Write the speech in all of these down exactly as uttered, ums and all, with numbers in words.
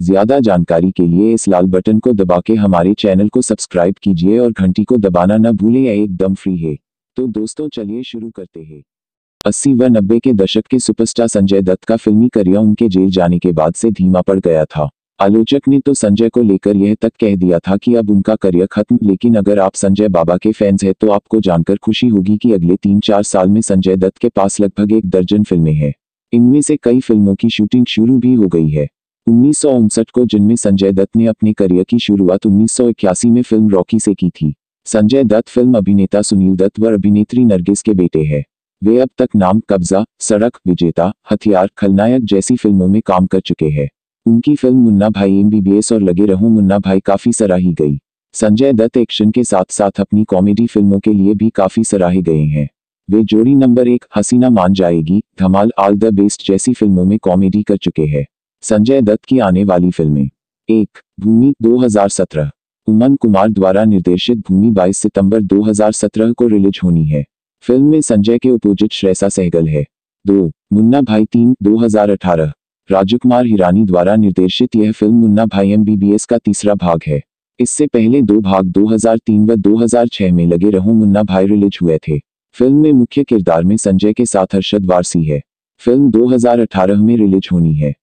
ज्यादा जानकारी के लिए इस लाल बटन को दबा के हमारे चैनल को सब्सक्राइब कीजिए और घंटी को दबाना न भूलें, यह एकदम फ्री है। तो दोस्तों चलिए शुरू करते हैं। अस्सी व नब्बे के दशक के सुपरस्टार संजय दत्त का फिल्मी करियर उनके जेल जाने के बाद से धीमा पड़ गया था। आलोचक ने तो संजय को लेकर यह तक कह दिया था कि अब उनका करियर खत्म, लेकिन अगर आप संजय बाबा के फैंस हैं तो आपको जानकर खुशी होगी कि अगले तीन चार साल में संजय दत्त के पास लगभग एक दर्जन फिल्में हैं। इनमें से कई फिल्मों की शूटिंग शुरू भी हो गई है। उन्नीस सौ उनसठ को जिनमें संजय दत्त ने अपने करियर की शुरुआत उन्नीस सौ इक्यासी में फिल्म रॉकी से की थी। संजय दत्त फिल्म अभिनेता सुनील दत्त व अभिनेत्री नरगिस के बेटे हैं। वे अब तक नाम, कब्जा, सड़क, विजेता, हथियार, खलनायक जैसी फिल्मों में काम कर चुके हैं। उनकी फिल्म मुन्ना भाई एम बी बी एस और लगे रहो मुन्ना भाई काफी सराही गई। संजय दत्त एक्शन के साथ साथ अपनी कॉमेडी फिल्मों के लिए भी काफी सराहे गए हैं। वे जोड़ी नंबर एक, हसीना मान जाएगी, धमाल, ऑल द बेस्ट जैसी फिल्मों में कॉमेडी कर चुके हैं। संजय दत्त की आने वाली फिल्में। एक, भूमि दो हज़ार सत्रह। उमन कुमार द्वारा निर्देशित भूमि बाईस सितंबर दो हज़ार सत्रह को रिलीज होनी है। फिल्म में संजय के अपोजिट श्रेया सहगल है। दो, मुन्ना भाई तीन दो हज़ार अठारह। राजकुमार हिरानी द्वारा निर्देशित यह फिल्म मुन्ना भाई एम बी बी एस का तीसरा भाग है। इससे पहले दो भाग दो हज़ार तीन व दो हज़ार छह में लगे रहो मुन्ना भाई रिलीज हुए थे। फिल्म में मुख्य किरदार में संजय के साथ अरशद वारसी है। फिल्म दो हज़ार अठारह में रिलीज होनी है।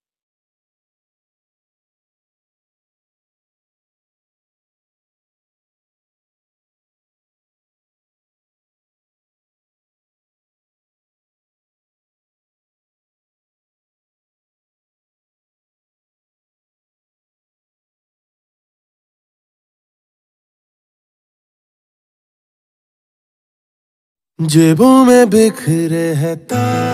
जेबों में बिखरे है तारे।